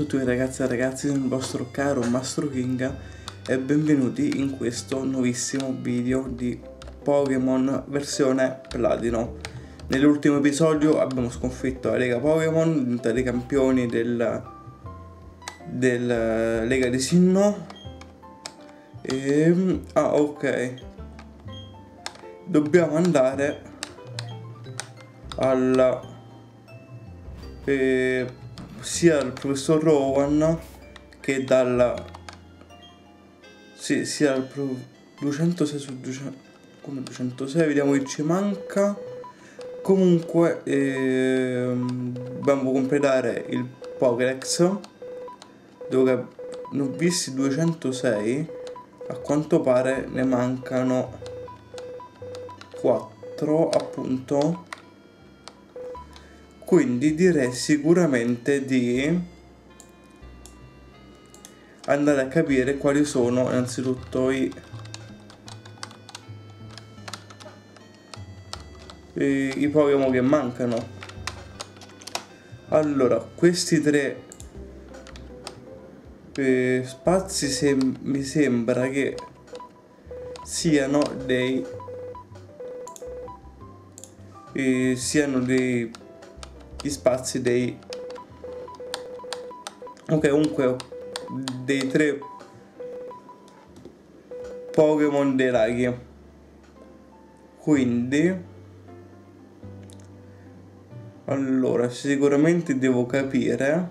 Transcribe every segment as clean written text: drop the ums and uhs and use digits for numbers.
tutti voi ragazzi e ragazzi, sono il vostro caro Mastro King e benvenuti in questo nuovissimo video di Pokémon versione Platino. Nell'ultimo episodio abbiamo sconfitto la Lega Pokémon, diventati campioni della Lega di Sinnoh e... ok, dobbiamo andare alla... sia il professor Rowan che dalla sia il 206 su 200, come 206, vediamo che ci manca. Comunque dobbiamo completare il Pokédex dove ne ho visti 206, a quanto pare ne mancano 4 appunto. Quindi direi sicuramente di andare a capire quali sono innanzitutto i Pokémon che mancano. Allora, questi tre spazi mi sembra che siano dei gli spazi dei comunque dei tre Pokémon dei laghi. Quindi allora sicuramente devo capire.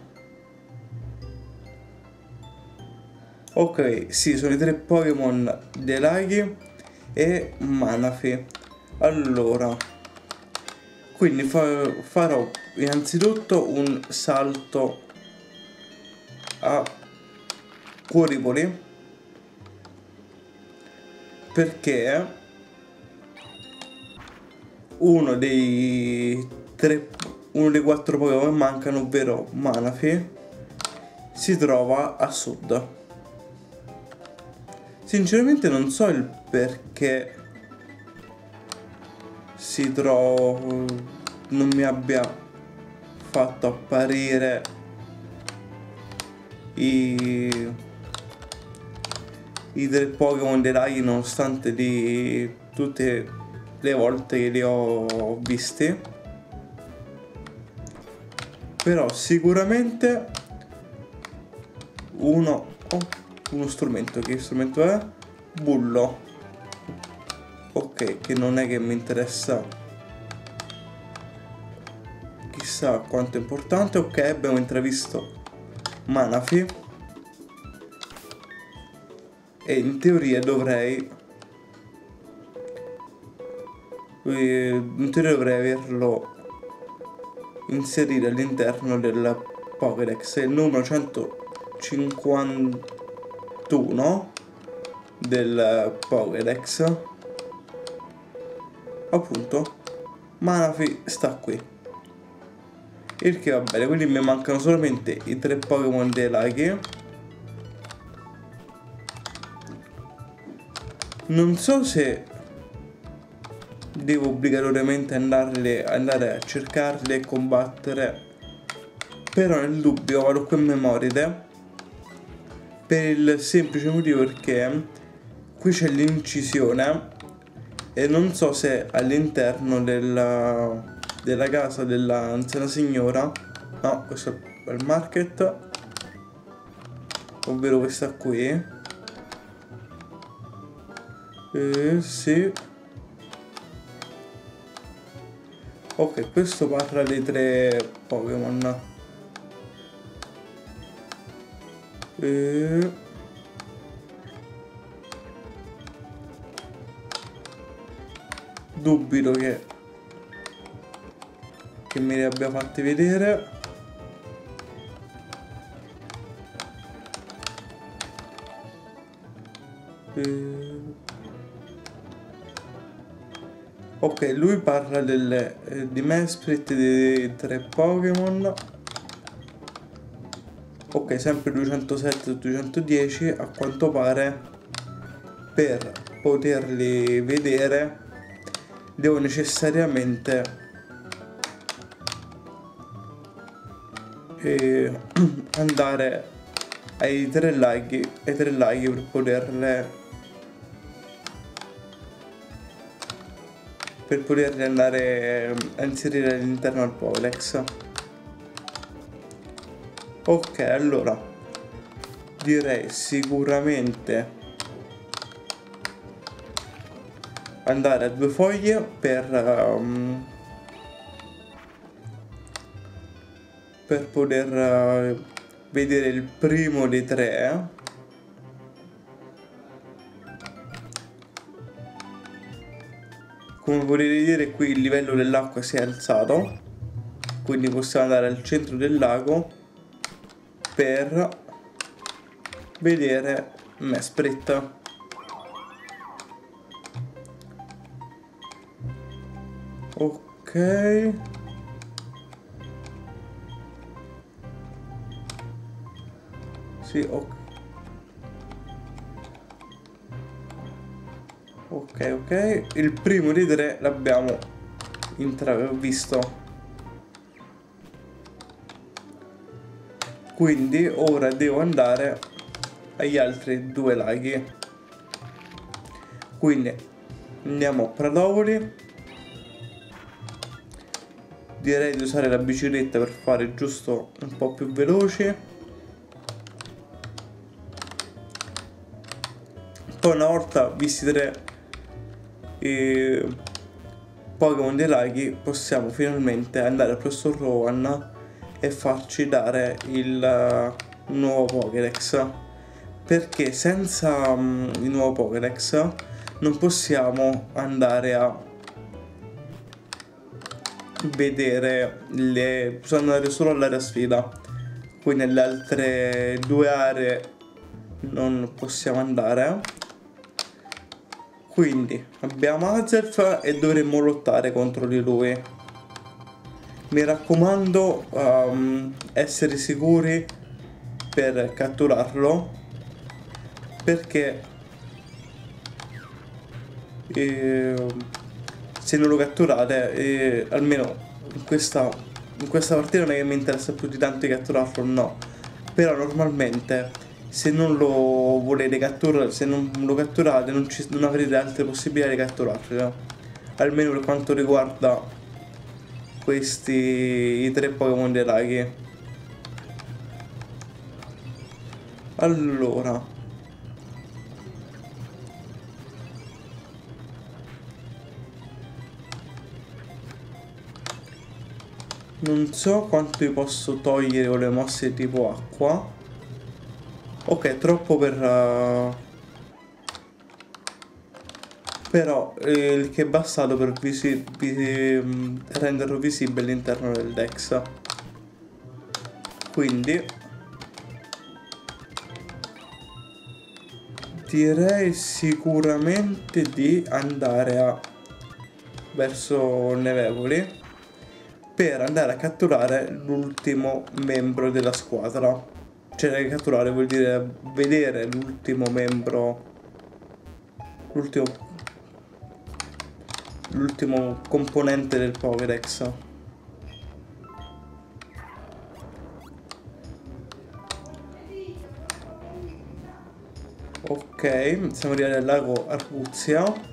Ok, sì, sono i tre Pokémon dei laghi e Manaphy. Allora, quindi farò innanzitutto un salto a Cuoripoli, perché uno dei 4 Pokémon che mancano, ovvero Manaphy, si trova a sud. Sinceramente non so il perché non mi abbia fatto apparire i tre Pokémon dei laghi, nonostante di tutte le volte che li ho visti. Però sicuramente uno strumento. Che strumento è? Bullo. Ok, che non è che mi interessa chissà quanto è importante. Ok, abbiamo intravisto Manaphy e in teoria dovrei averlo inserire all'interno del Pokédex. È il numero 151 del Pokédex. Appunto, Manaphy sta qui. Il che va bene, quindi mi mancano solamente i tre Pokémon dei laghi. Non so se devo obbligatoriamente andare a cercarli e combattere, però nel dubbio vado qui a Memoride, per il semplice motivo perché qui c'è l'incisione e non so se all'interno della casa dell'anziana signora, no, questo è il market, ovvero questa qui, sì. Ok, questo parla dei tre Pokémon. Dubito che me li abbia fatti vedere. Ok, lui parla di Mesprit, dei tre Pokémon. Ok, sempre 207 e 210. A quanto pare per poterli vedere devo necessariamente andare ai tre laghi per poterli andare a inserire all'interno del Pokédex. Ok, allora direi sicuramente andare a 2 foglie per poter vedere il primo dei 3. Come potete vedere qui il livello dell'acqua si è alzato, quindi possiamo andare al centro del lago per vedere Mesprit. Ok. Sì, ok. Ok, il primo dei 3 l'abbiamo visto. Quindi ora devo andare agli altri 2 laghi. Quindi andiamo a Pradovoli. Direi di usare la bicicletta per fare giusto un po' più veloci. Poi una volta visti 3 Pokémon dei laghi possiamo finalmente andare al professor Rowan e farci dare il nuovo Pokédex, perché senza il nuovo Pokédex non possiamo andare a vedere possiamo andare solo all'area sfida, qui nelle altre 2 aree non possiamo andare. Quindi abbiamo Azelf e dovremmo lottare contro di lui. Mi raccomando, essere sicuri per catturarlo, perché se non lo catturate, almeno in questa partita non è che mi interessa più di tanto di catturarlo, no. Però normalmente se non lo volete catturare, se non lo catturate non avrete altre possibilità di catturarlo, almeno per quanto riguarda i 3 Pokémon dei laghi. Allora non so quanto vi posso togliere con le mosse tipo acqua. Ok, troppo però il che è bastato per renderlo visibile all'interno del Dex. Quindi direi sicuramente di andare verso Nevevoli per andare a catturare l'ultimo membro della squadra. Cioè catturare vuol dire vedere l'ultimo membro, l'ultimo componente del Pokédex. Ok, siamo arrivati al lago Arguzia.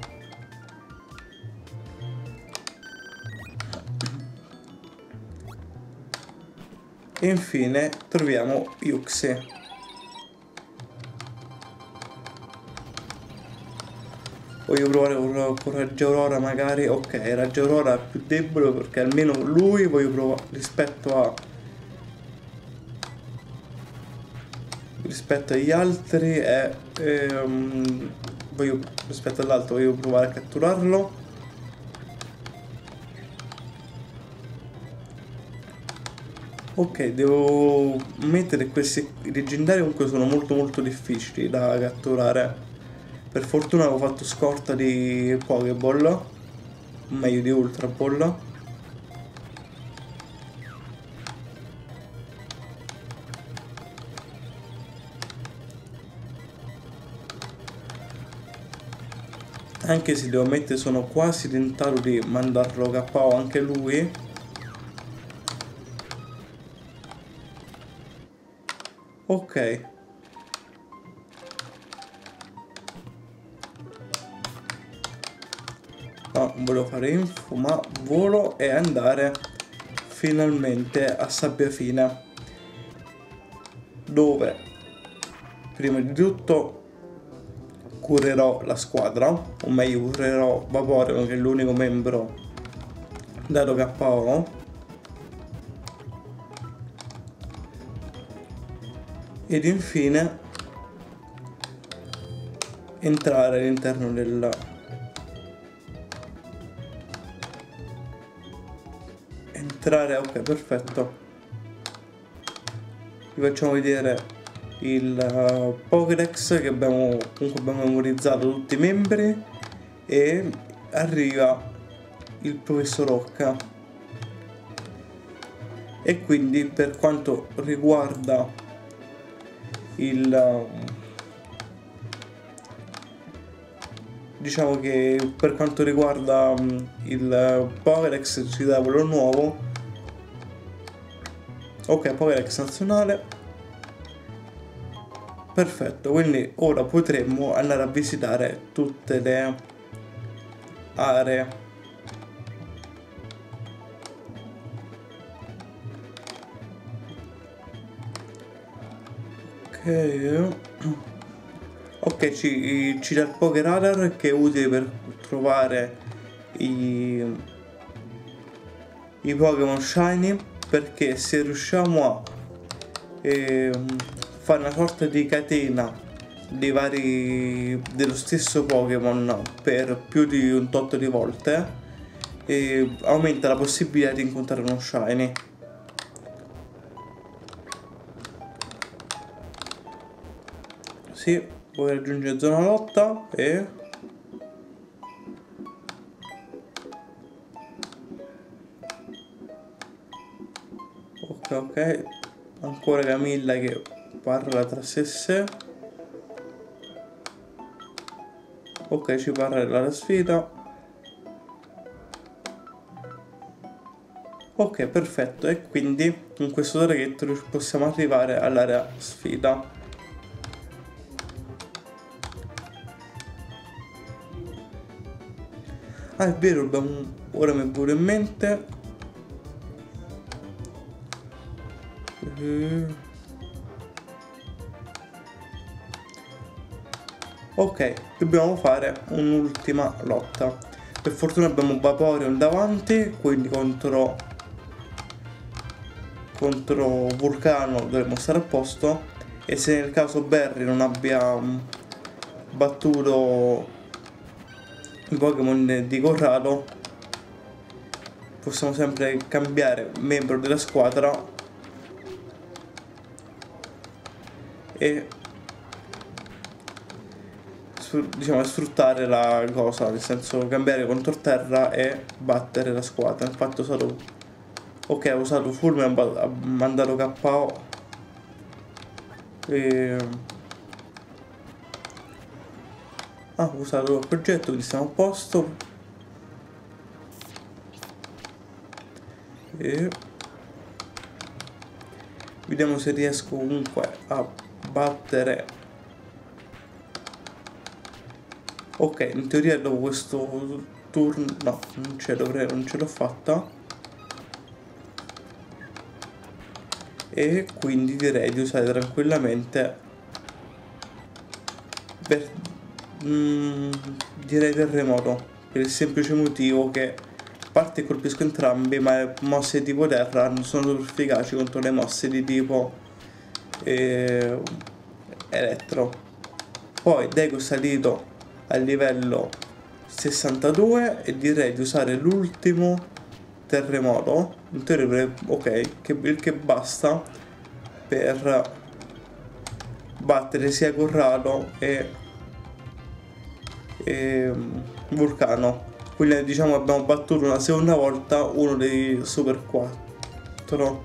E infine troviamo Uxie. Voglio provare con Raggio Aurora magari. Ok, Raggio Aurora è più debole perché almeno lui voglio provare rispetto agli altri rispetto all'altro voglio provare a catturarlo. Ok, devo mettere questi leggendari, comunque sono molto difficili da catturare. Per fortuna avevo fatto scorta di Pokéball, meglio di Ultra Ball. Anche se devo mettere, sono quasi tentato di mandarlo KO anche lui. Ok. No, non volevo fare info, ma volo e andare finalmente a Sabbiafina, dove prima di tutto curerò la squadra, o meglio curerò Vaporeon, che è l'unico membro dato KO, ed infine entrare all'interno del ok, perfetto. Vi facciamo vedere il Pokédex che abbiamo memorizzato tutti i membri, e arriva il professor Rocca. E quindi per quanto riguarda diciamo che per quanto riguarda il Pokédex ci dà quello nuovo. Ok, Pokédex nazionale. Perfetto, quindi ora potremmo andare a visitare tutte le aree. Ok, ci dà il Poké Radar, che è utile per trovare i Pokémon Shiny, perché se riusciamo a fare una sorta di catena dei dello stesso Pokémon per più di un tot di volte, aumenta la possibilità di incontrare uno Shiny. Sì, poi raggiungere zona lotta e ok, ancora Camilla che parla tra sé e sé. Ok, ci parla della sfida. Ok, perfetto, e quindi con questo traghetto possiamo arrivare all'area sfida. Ah, è vero, ora mi è venuto in mente. Ok, dobbiamo fare un'ultima lotta. Per fortuna abbiamo Vaporeon davanti, quindi contro Vulcano dovremmo stare a posto. E se nel caso Barry non abbia battuto i Pokémon di Corrado, possiamo sempre cambiare membro della squadra e diciamo sfruttare la cosa, nel senso cambiare controterra e battere la squadra. Infatti ho usato, ok, ho usato Fulmine, ha mandato KO ho usato il progetto, quindi siamo a posto. E vediamo se riesco comunque a battere. Ok, in teoria dopo questo turno no, non ce l'ho fatta, e quindi direi di usare tranquillamente per direi terremoto, per il semplice motivo che a parte colpisco entrambi, ma le mosse tipo terra non sono super efficaci contro le mosse di tipo elettro. Poi Deku è salito al livello 62 e direi di usare l'ultimo terremoto, in teoria, ok, che basta per battere sia Corrado e Vulcano. Quindi diciamo abbiamo battuto una seconda volta uno dei Super 4.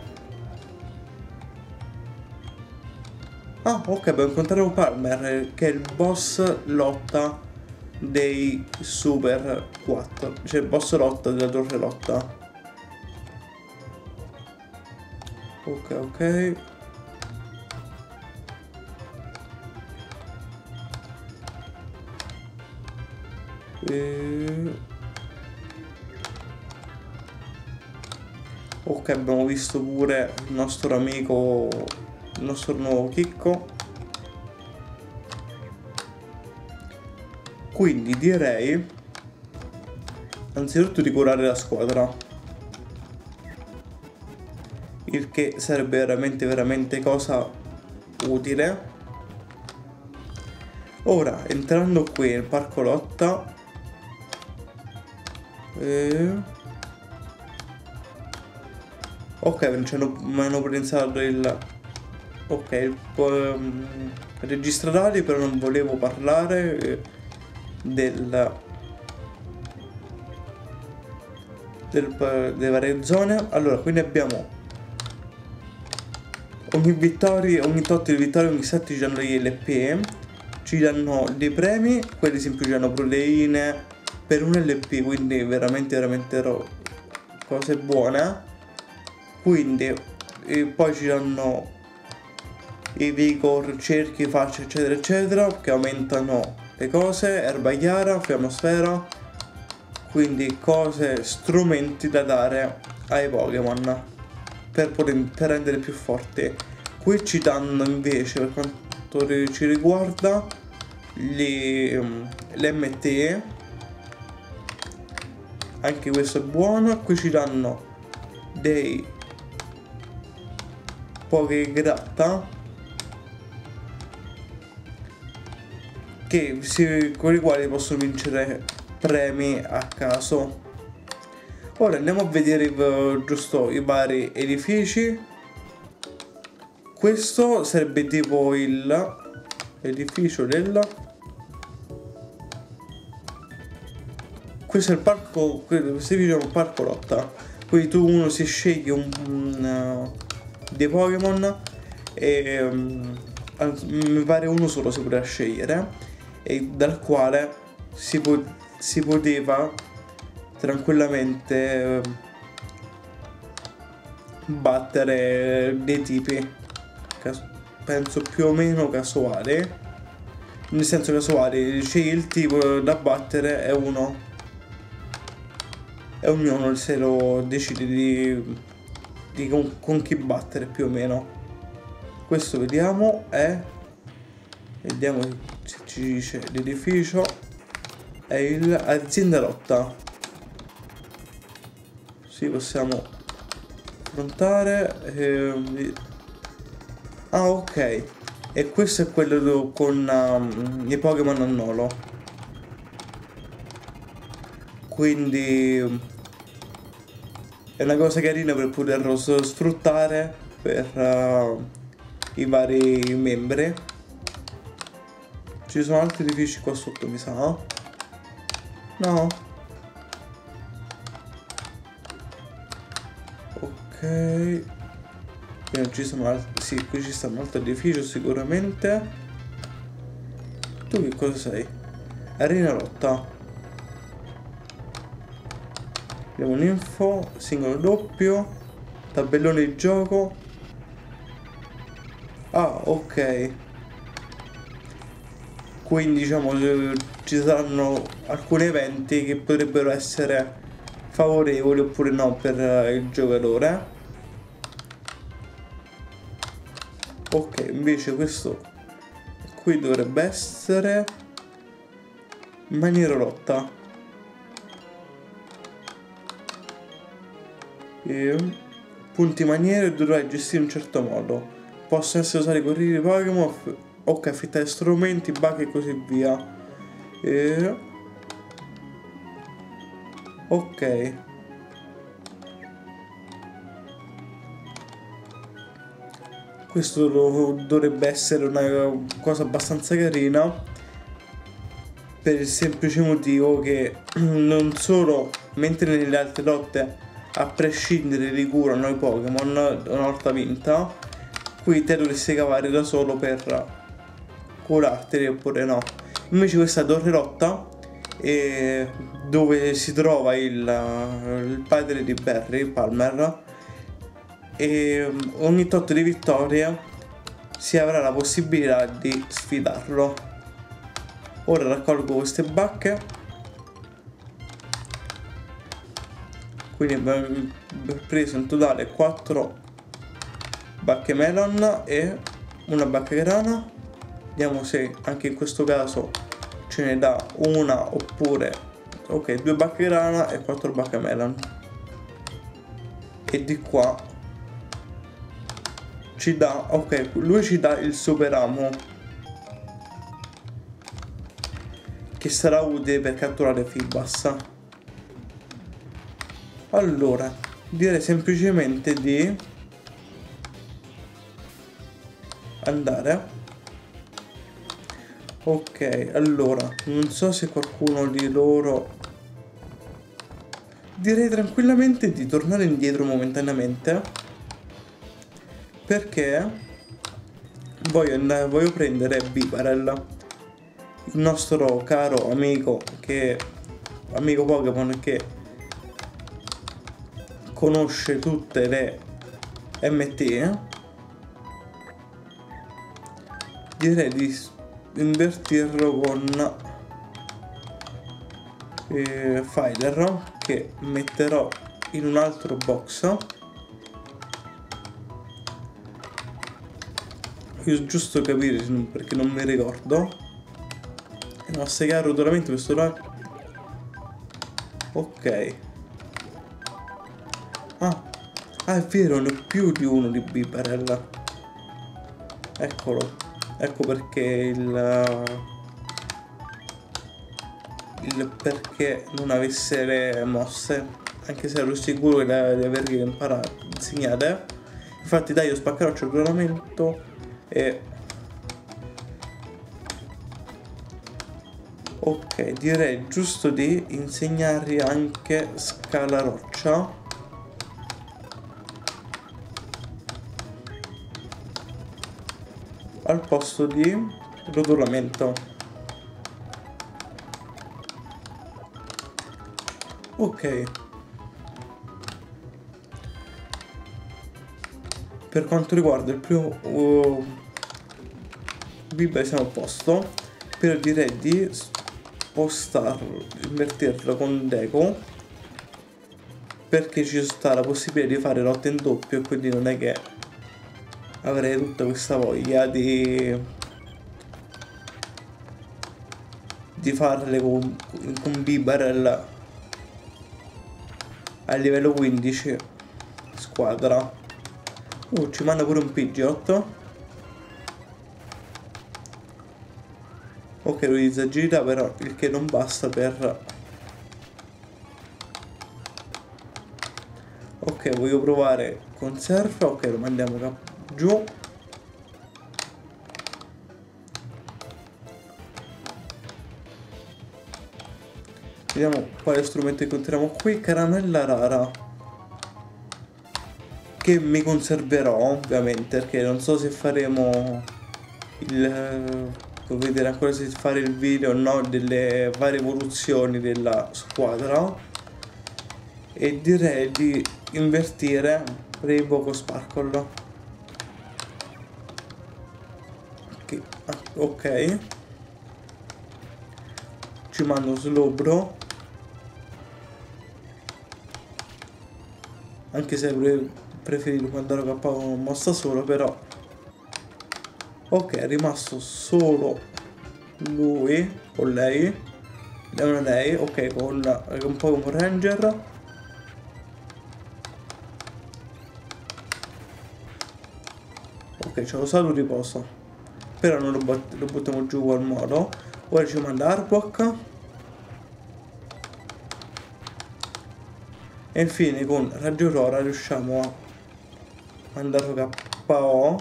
Ah, ok, abbiamo incontrato Palmer, che è il boss lotta dei Super 4, cioè il boss lotta della torre lotta. Ok. Ok, abbiamo visto pure il nostro amico, il nostro nuovo chicco. Quindi direi anzitutto di curare la squadra, il che sarebbe veramente cosa utile. Ora, entrando qui nel parco lotta, ok, mi hanno pensato il... Ok, registrare, però non volevo parlare delle varie zone. Allora, quindi abbiamo ogni tot di vittoria, ogni 7 ci danno gli LP, ci danno dei premi, quelli ad esempio ci danno proteine per un LP, quindi veramente cose buone. Quindi poi ci danno i vigor, cerchi, facce eccetera eccetera, che aumentano le cose, erba chiara, fiammosfera, quindi cose, strumenti da dare ai Pokémon per rendere più forti. Qui ci danno invece, per quanto ci riguarda, le MT, anche questo è buono. Qui ci danno dei Poké gratta con i quali possono vincere premi a caso. Ora andiamo a vedere giusto i vari edifici. Questo sarebbe tipo l'edificio questo è il parco, questo edificio è un parco lotta, quindi uno si sceglie dei Pokémon e mi pare uno solo si poteva scegliere, e dal quale si poteva tranquillamente battere dei tipi, penso più o meno casuali, nel senso casuali, scegli il tipo da battere e ognuno se lo decide con chi battere più o meno. Questo vediamo vediamo se ci dice l'edificio, è l'azienda lotta. Sì, possiamo affrontare. Ah, ok, e questo è quello con i Pokémon a nolo, quindi è una cosa carina per poterlo sfruttare per i vari membri. Ci sono altri edifici qua sotto, mi sa? No? Ok. Qui non ci sono altri. Sì, qui ci sta un altro edificio sicuramente. Tu che cosa sei? Arena lotta. Abbiamo un'info, singolo doppio, tabellone di gioco. Ah, ok. Quindi diciamo ci saranno alcuni eventi che potrebbero essere favorevoli oppure no per il giocatore. Ok, invece questo qui dovrebbe essere maniera lotta. Punti maniere dovrai gestire in un certo modo. Possono essere usati corrieri Pokémon, ok, affittare strumenti, bug e così via. Ok. Questo dovrebbe essere una cosa abbastanza carina, per il semplice motivo che non solo, mentre nelle altre lotte a prescindere li curano i Pokémon una volta vinta, qui te dovresti cavare da solo per curarteli oppure no. Invece questa torre lotta dove si trova il padre di Barry, Palmer, e ogni tot di vittorie si avrà la possibilità di sfidarlo. Ora raccolgo queste bacche Quindi abbiamo preso in totale 4 bacche melon e una bacca grana. Vediamo se anche in questo caso ce ne dà una oppure ok, 2 bacche grana e 4 bacche melon. E di qua ci dà, ok, lui ci dà il super amo che sarà utile per catturare Feebas. Allora direi semplicemente di andare. Ok, allora non so se qualcuno di loro, direi tranquillamente di tornare indietro momentaneamente, perché voglio prendere Bibarel, il nostro caro amico amico Pokémon che conosce tutte le MT. Direi di invertirlo con Filer, che metterò in un altro box. Io giusto capire perché non mi ricordo. No, segare solamente questo là. Ok. Ah, è vero, ne ho più di uno di Bibarel. Eccolo. Ecco perché il perché non avesse le mosse, anche se ero sicuro di averle imparate, insegnate. Infatti dai, io spaccherò il regolamento e ok, direi giusto di insegnargli anche scala roccia. Al posto di rotolamento. Ok. Per quanto riguarda il primo Biba siamo a posto. Però direi di spostarlo, invertirlo con Deco, perché ci sta la possibilità di fare lotte in doppio e quindi non è che avrei tutta questa voglia di farle con Bibarel a livello 15 squadra. Ci manda pure un Pidgeot. Ok, utilizza agilità, però il che non basta per... Ok, voglio provare conserva. Ok, lo mandiamo giù. Vediamo quale strumento incontriamo qui. Caramella rara, che mi conserverò ovviamente, perché non so se faremo devo vedere ancora se fare il video o no delle varie evoluzioni della squadra. E direi di invertire Rainbow con Sparkle. Ok, ci mando Slowbro, anche se avrei preferito mandare a con mossa solo, però ok, è rimasto solo lui o lei, è una lei, ok, con un Pokémon Ranger. Ok, ci ho usato un riposo, però non lo buttiamo giù qual modo. Ora ci manda Arbok. E infine con Raggio Aurora riusciamo a mandarlo KO.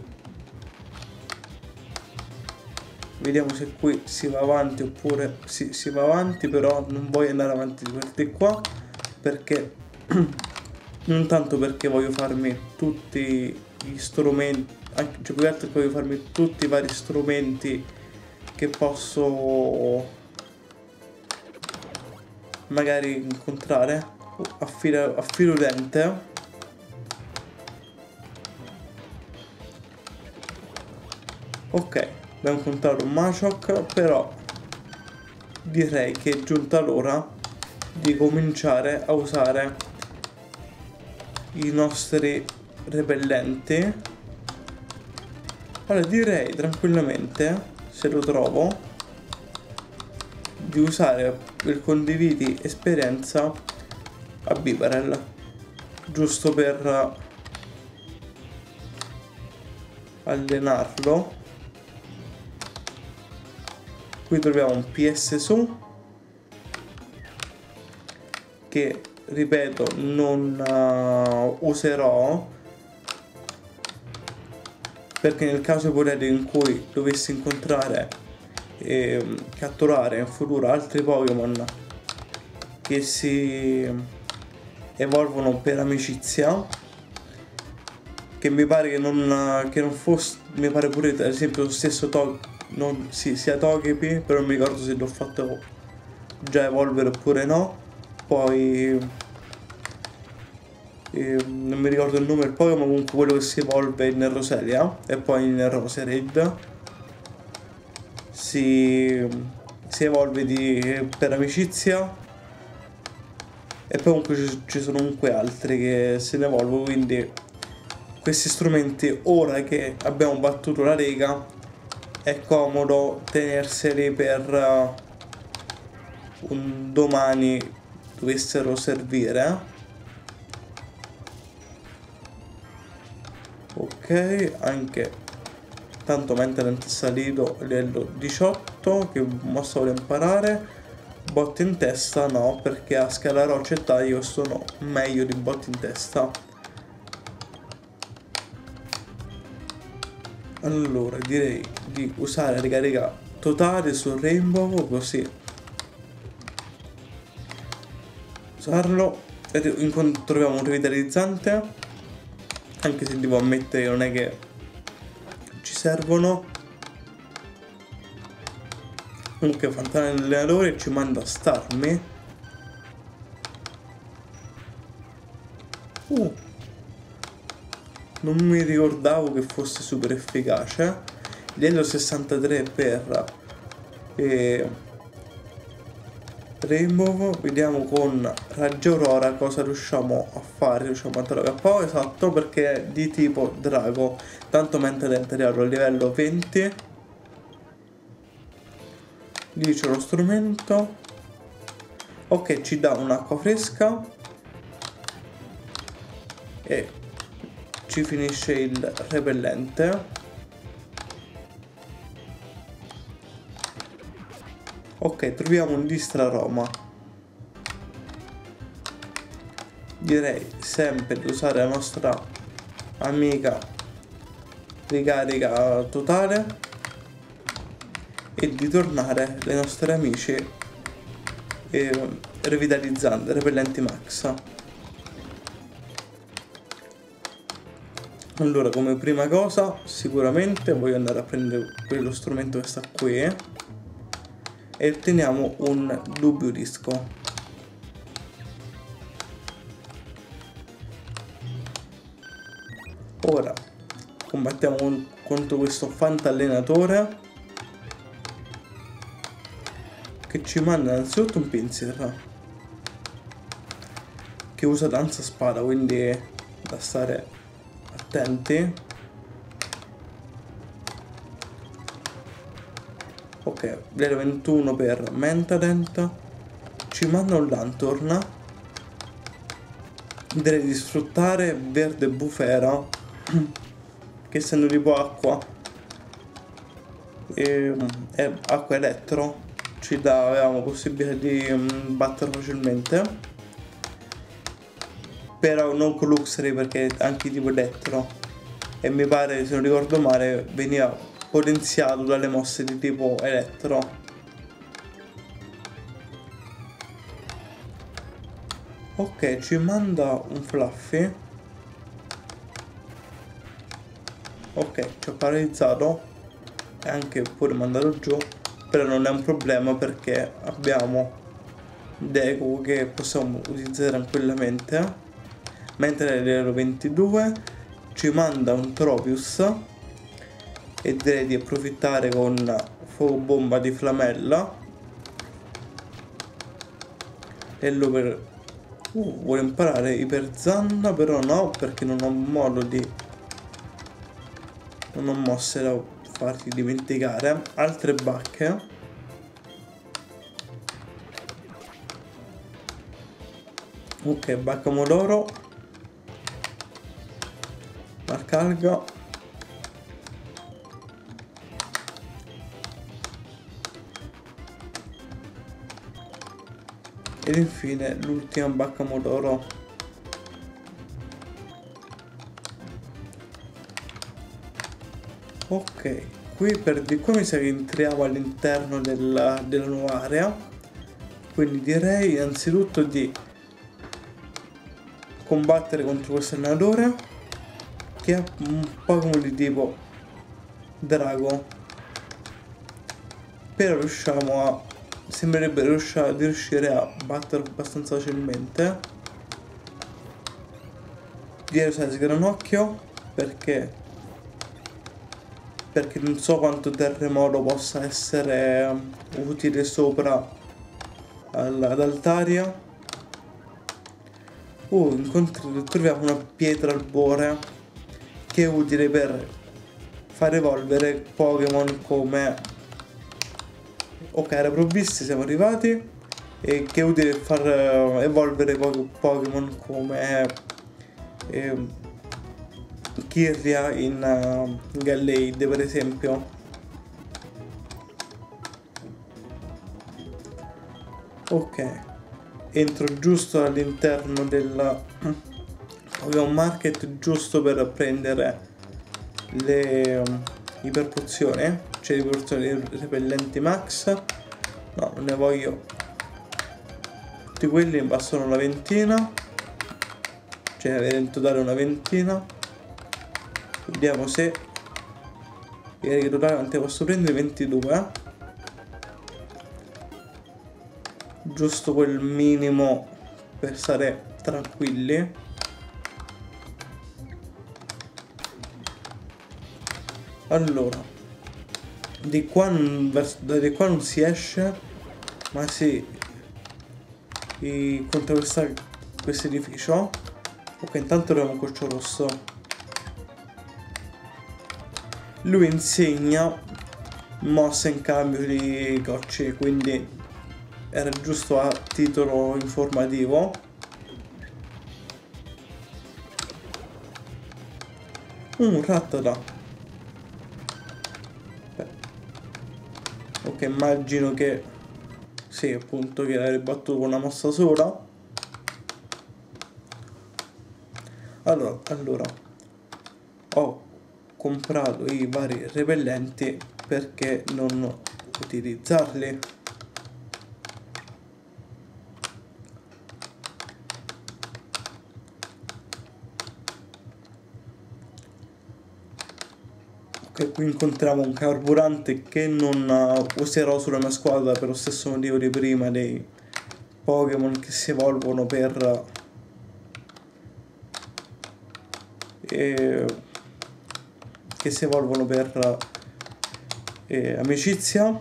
Vediamo se qui si va avanti oppure si va avanti, però non voglio andare avanti di questi qua, perché non tanto perché voglio farmi tutti gli strumenti, anche più che altro voglio farmi tutti i vari strumenti che posso magari incontrare a filo udente. Ok, abbiamo incontrato un Machop, però direi che è giunta l'ora di cominciare a usare i nostri repellenti. Allora direi tranquillamente, se lo trovo, di usare il condividi esperienza a Bibarel, giusto per allenarlo. Qui troviamo un PS su che, ripeto, non userò, perché nel caso ipotetico in cui dovessi incontrare e catturare in futuro altri Pokémon che si evolvono per amicizia, che mi pare che non fosse, mi pare pure ad esempio lo stesso sia Togepi, però non mi ricordo se l'ho fatto già evolvere oppure no. Poi non mi ricordo il nome del Pokémon, comunque quello che si evolve in Roselia e poi in Roserade si evolve per amicizia, e poi comunque ci sono comunque altri che se ne evolvono, quindi questi strumenti, ora che abbiamo battuto la Lega, è comodo tenerseli per un domani dovessero servire. Ok, anche tanto mentre è salito livello 18, che mossa vuole imparare. Botte in testa no, perché a scala roccia e taglio sono meglio di botte in testa. Allora direi di usare ricarica totale sul Rainbow, così usarlo. Troviamo un rivitalizzante, anche se devo ammettere che non è che ci servono. Comunque Fantana dell'allenatore ci manda Starmie. Non mi ricordavo che fosse super efficace. Livello 63 per Rainbow. Vediamo con Raggio Aurora cosa riusciamo a fare. Riusciamo a trovare KO, esatto, perché è di tipo drago. Tanto mentre entriamo a livello 20. Lì c'è lo strumento. Ok, ci dà un'acqua fresca e ci finisce il repellente. Ok, troviamo un distraroma. Direi sempre di usare la nostra amica ricarica totale e di tornare ai nostri amici revitalizzanti, repellenti max. Allora, come prima cosa sicuramente voglio andare a prendere quello strumento che sta qui e otteniamo un dubbio disco. Ora combattiamo contro questo fantallenatore che ci manda innanzitutto un Pinsir che usa danza spada, quindi da stare attenti. Ok, livello 21 per Mentadent. Ci manda un Lanturn. Direi di sfruttare Verde Bufera che essendo tipo acqua e acqua elettro ci avevamo possibilità di battere facilmente, però non con Luxray perché è anche tipo elettro e mi pare, se non ricordo male, veniva potenziato dalle mosse di tipo elettro. Ok, ci manda un Fluffy. Ok, ci ha paralizzato e anche pure mandato giù, però non è un problema perché abbiamo Deku che possiamo utilizzare tranquillamente. Mentre livello 22 ci manda un Tropius e direi di approfittare con fuoco bomba di Flamella e lo per Vuole imparare Iperzanna, però no, perché non ho modo di... non ho mosse da farti dimenticare. Altre bacche. Ok, bacca Modoro. Marcalga. Ed infine l'ultima bacca Modoro. Ok, qui di qua mi sa che entriamo all'interno della nuova area. Quindi direi innanzitutto di combattere contro questo allenatore che ha un Pokémon di tipo Drago. Però riusciamo a... sembrerebbe di riuscire a batterlo abbastanza facilmente. Direi usare Sgranocchio perché non so quanto terremoto possa essere utile sopra ad Altaria. Troviamo una pietra albore che è utile per far evolvere Pokémon come... ok, era provvisti, siamo arrivati. E che è utile per far evolvere Pokémon come Kirlia in Gallade, per esempio. Ok, entro giusto all'interno del Pokémon Market giusto per prendere le iperpozioni, cioè le iperpozioni repellenti max. No, non ne voglio. Tutti quelli mi bastano una ventina, cioè avere in totale una ventina. Vediamo se direi che totale quante posso prendere, 22. Giusto quel minimo per stare tranquilli. Allora, di qua non si esce, ma si contro questo edificio. Ok, intanto abbiamo un Corcio Rosso. Lui insegna mosse in cambio di gocce, quindi era giusto a titolo informativo. Un Rattata. Ok, immagino che sì, appunto, che l'hai battuto con una mossa sola. Allora ho comprato i vari repellenti, perché non utilizzarli? Ok, qui incontriamo un carburante che non userò sulla mia squadra per lo stesso motivo di prima dei Pokémon che si evolvono per amicizia.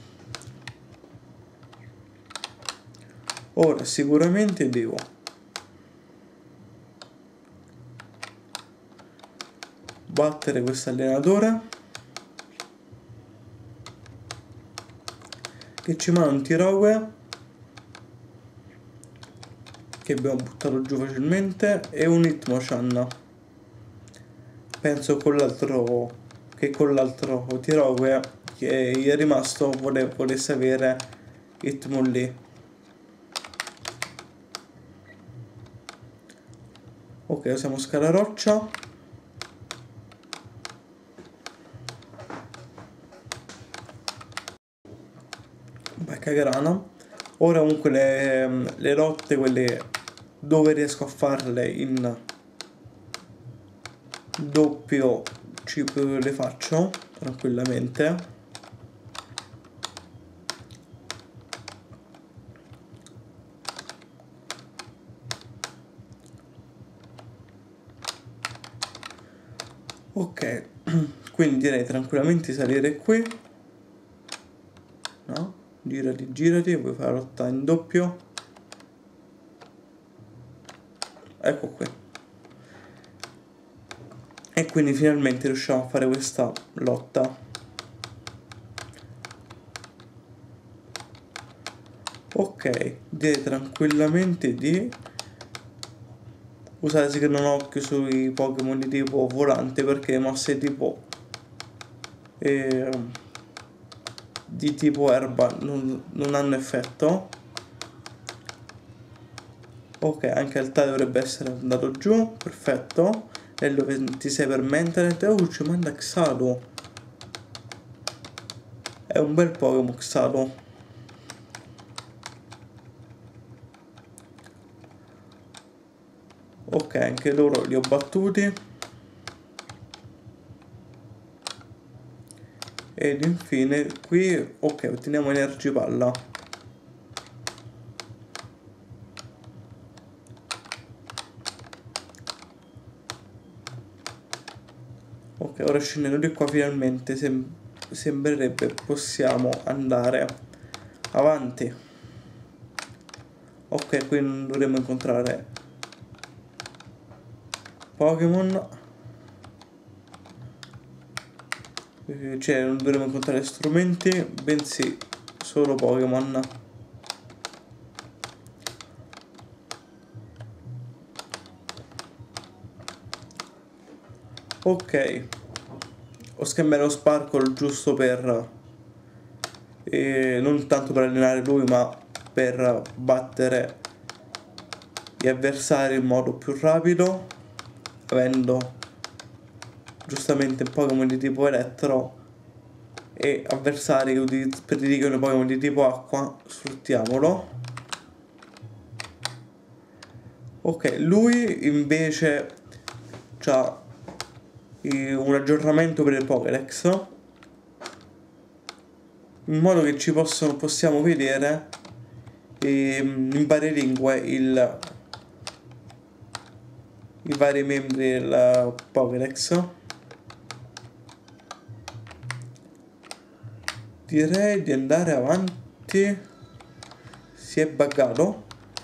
Ora sicuramente devo battere questo allenatore che ci manda un Tirogue che abbiamo buttato giù facilmente e un Hitmonchan. Penso con l'altro Tirogue che gli è rimasto volesse avere Hitmonlee. Ok, usiamo Scalaroccia. Beccagrana. Ora comunque le lotte, quelle dove riesco a farle in doppio chip, le faccio tranquillamente. Ok, quindi direi tranquillamente di salire qui. No? Girati, vuoi fare la lotta in doppio? ecco qui. E quindi finalmente riusciamo a fare questa lotta. Ok, direi tranquillamente di usare Secreto Occhio sui Pokémon di tipo volante, perché mosse tipo di tipo erba non hanno effetto. Ok, anche il taglio dovrebbe essere andato giù, perfetto. Livello 26 per Mentalent. Oh, ci manda Xalo. È un bel Pokémon Xalo. Ok, anche loro li ho battuti. Ed infine qui, ok, otteniamo Energipalla. Ok, ora scendendo di qua finalmente sembrerebbe possiamo andare avanti. Ok, qui non dovremmo incontrare Pokémon. Cioè non dovremmo incontrare strumenti, bensì solo Pokémon. Ok, ho scambiato Sparkle giusto per non tanto per allenare lui, ma per battere gli avversari in modo più rapido, avendo giustamente Pokémon di tipo elettro e avversari che prediligono Pokémon di tipo acqua. Sfruttiamolo. Ok, lui invece ha un aggiornamento per il Pokédex, in modo che possiamo vedere in varie lingue i vari membri del Pokédex. Direi di andare avanti. Si è buggato.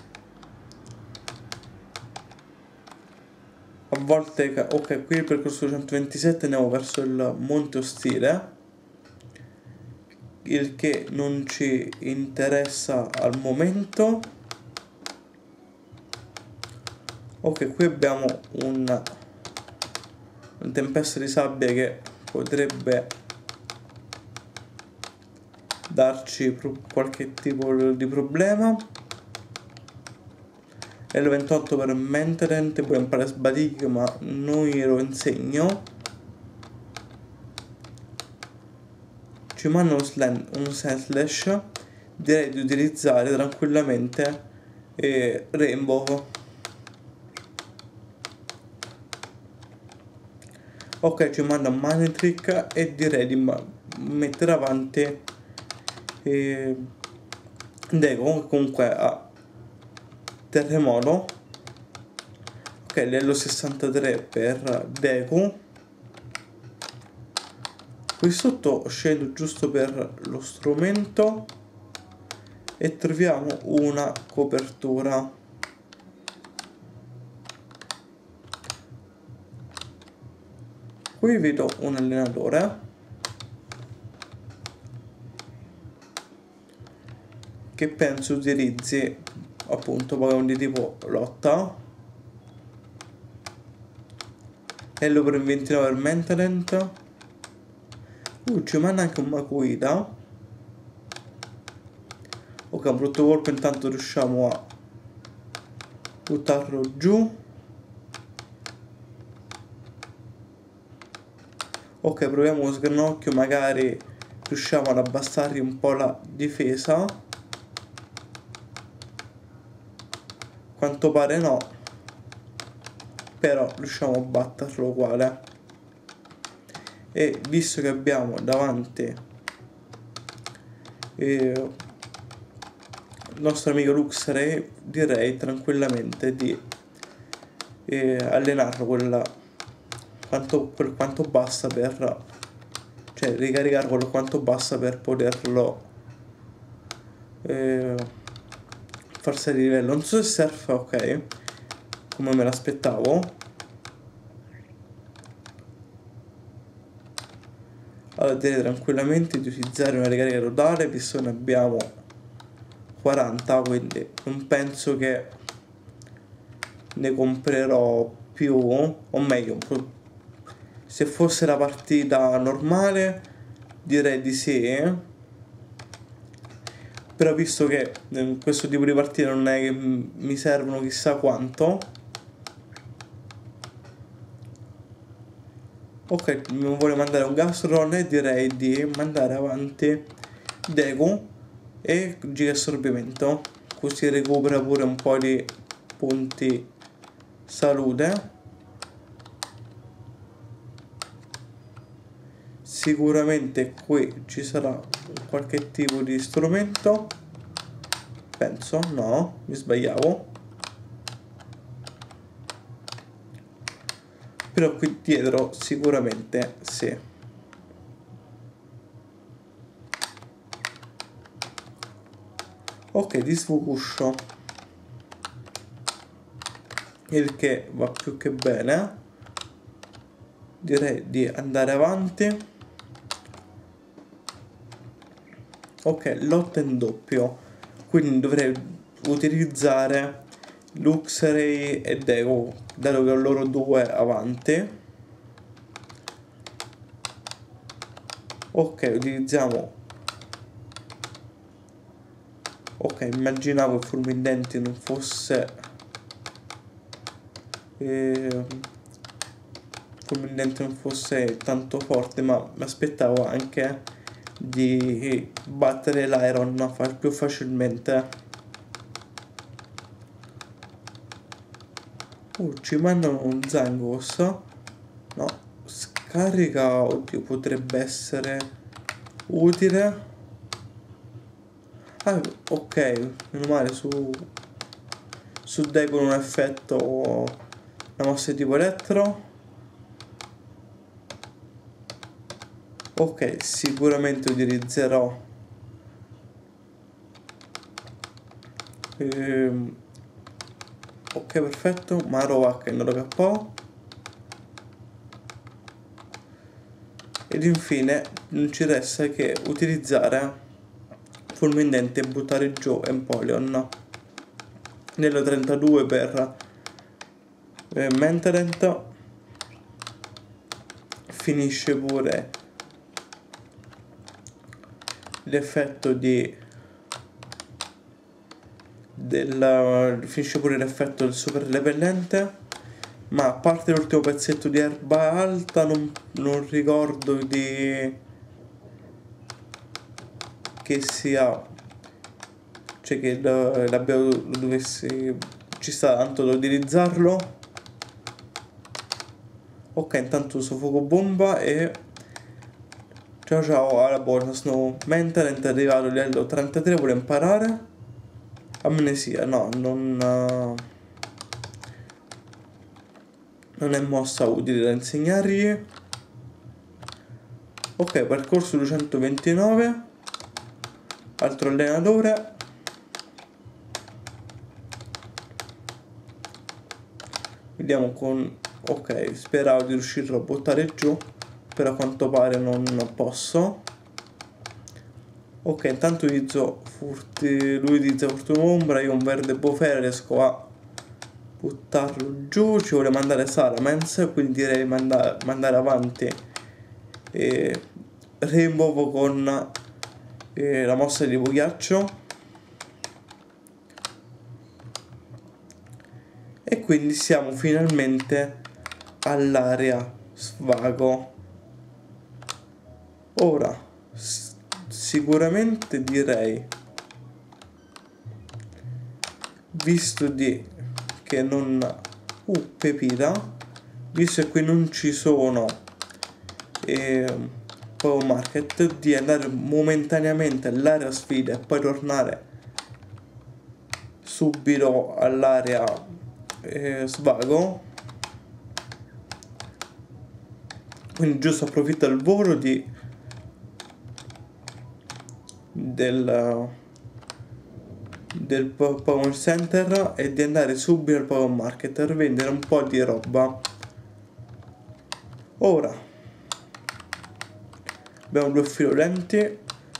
A volte, ok, qui il percorso 127 andiamo verso il Monte Ostile, il che non ci interessa al momento. Ok, qui abbiamo un tempesta di sabbia che potrebbe darci qualche tipo di problema. Livello 28 per Mentalent, puoi imparare Sbadig, ma non glielo insegno. Ci manda un Sandslash. Direi di utilizzare tranquillamente Rainbow. Ok, ci manda Manectric e direi di mettere avanti Deco, comunque ha Terremoto. Ok, livello 63 per Deku. Qui sotto scendo giusto per lo strumento e troviamo una copertura. Qui vedo un allenatore che penso utilizzi appunto Pokémon di tipo lotta. Hello per 29 per Mentalent. Ci manda anche un Makuhita. Ok, un brutto colpo, intanto riusciamo a buttarlo giù. Ok, proviamo lo sgranocchio, magari riusciamo ad abbassargli un po' la difesa. Quanto pare no, però riusciamo a batterlo uguale. E visto che abbiamo davanti il nostro amico Luxray, direi tranquillamente di allenarlo quanto basta per, cioè ricaricarlo quanto basta per poterlo far salire di livello. Non so se surf, ok, come me l'aspettavo. Allora direi tranquillamente di utilizzare una ricarica totale, visto che ne abbiamo 40, quindi non penso che ne comprerò più, o meglio, se fosse la partita normale direi di sì, però visto che questo tipo di partite non è che mi servono chissà quanto. Ok, mi vuole mandare un Gastron e direi di mandare avanti Deku e Giga Assorbimento, così recupera pure un po' di punti salute. Sicuramente qui ci sarà qualche tipo di strumento, penso, no, mi sbagliavo. Però qui dietro sicuramente sì. Ok, disfocuscio, il che va più che bene. Direi di andare avanti. Ok, lotta in doppio, quindi dovrei utilizzare Luxray e Deku, dato che ho loro due avanti. Ok, utilizziamo. Ok, immaginavo che Fulminante non fosse Fulminante non fosse tanto forte, ma mi aspettavo anche di battere l'Iron più facilmente. Ci mandano un Zangos. No, scarica, oddio, potrebbe essere utile. Ah, ok, meno male, su Deku un effetto, la mossa tipo elettro. Ok, sicuramente utilizzerò ok, perfetto, Marowak e NoroKO. Ed infine non ci resta che utilizzare Fulminante e buttare giù Empoleon nello 32 per Mentorent. Finisce pure l'effetto finisce pure l'effetto del super repellente, ma a parte l'ultimo pezzetto di erba alta non ricordo che sia, cioè che lo dovessi, ci sta tanto da utilizzarlo. Ok, intanto uso fuoco bomba e ciao ciao alla buona. Sono Mentalent, è arrivato a livello 33, vuole imparare amnesia, no, non è mossa utile da insegnargli. Ok, percorso 229, altro allenatore. Vediamo con. Ok, speravo di riuscirlo a buttare giù, però a quanto pare non posso. Ok, intanto lui utilizza Fortuna Ombra, io un verde bofera riesco a buttarlo giù. Ci vuole mandare Salamence, quindi direi mandare avanti Rainbow con la mossa di ghiaccio. E quindi siamo finalmente all'area svago. Ora sicuramente direi, visto che non pepita, visto che qui non ci sono Power Market, di andare momentaneamente all'area sfida e poi tornare subito all'area svago. Quindi giusto approfitto al volo del del Pokémon Center e di andare subito al Pokémon Market per vendere un po' di roba. Ora abbiamo 2 filodenti.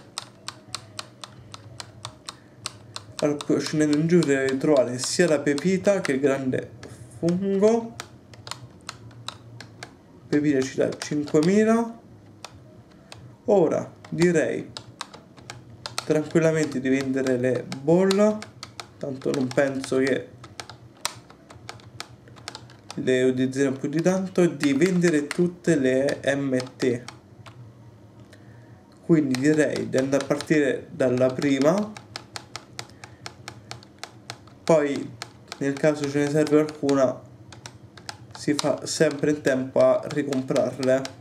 Allora, scendendo in giù devi trovare sia la pepita che il grande fungo. Pepita ci dà 5.000. Ora direi tranquillamente di vendere le bolle, tanto non penso che le utilizzeremo più di tanto, di vendere tutte le MT. Quindi direi di andare a partire dalla prima, poi nel caso ce ne serve qualcuna si fa sempre in tempo a ricomprarle.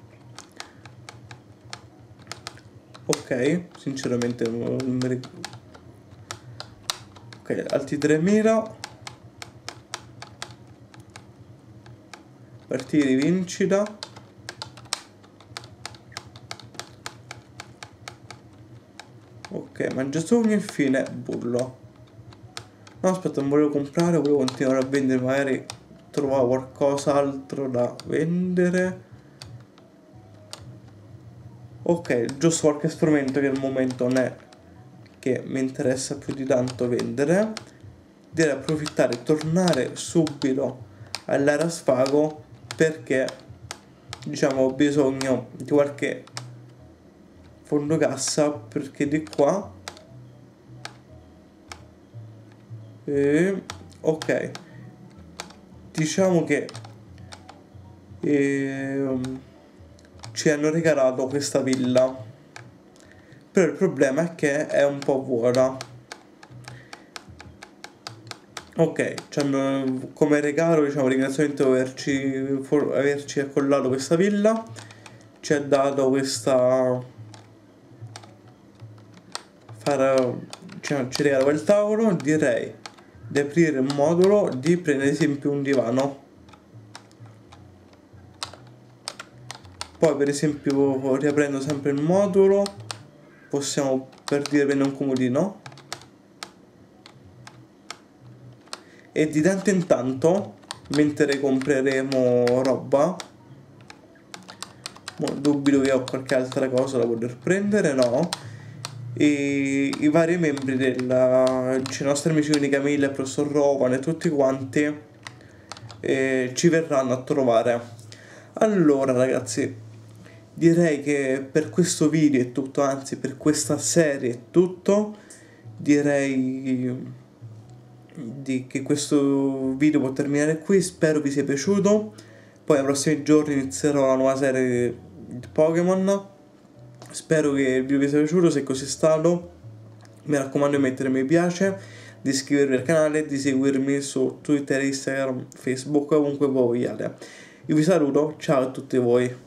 Ok, sinceramente non mi ricordo. Ok, altri 3.000. Partire di vincita. Ok, mangiasogno e infine bullo. No, aspetta, non volevo comprare, volevo continuare a vendere, magari trovavo qualcos'altro da vendere. Ok, giusto qualche strumento che al momento non è che mi interessa più di tanto vendere. Direi approfittare e tornare subito all'era sfago, perché diciamo ho bisogno di qualche fondo cassa, perché di qua ok, diciamo che ci hanno regalato questa villa, però il problema è che è un po' vuota. Ok, ci hanno come regalo, diciamo, ringraziamento per averci accollato questa villa, ci ha dato questa ci regala il tavolo. Direi di aprire il modulo, di prendere ad esempio un divano. Poi per esempio riaprendo sempre il modulo possiamo per dire prendere un comodino. E di tanto in tanto, mentre compreremo roba, dubito che ho qualche altra cosa da poter prendere, no? E i vari membri dei nostri amici di Camilla, il professor Rovan e tutti quanti ci verranno a trovare. Allora ragazzi, direi che per questo video è tutto, anzi per questa serie è tutto. Direi che questo video può terminare qui, spero vi sia piaciuto. Poi nei prossimi giorni inizierò la nuova serie di Pokémon. Spero che il video vi sia piaciuto, se così è stato mi raccomando di mettere mi piace, di iscrivervi al canale, di seguirmi su Twitter, Instagram, Facebook, ovunque voi vogliate. Io vi saluto, ciao a tutti voi.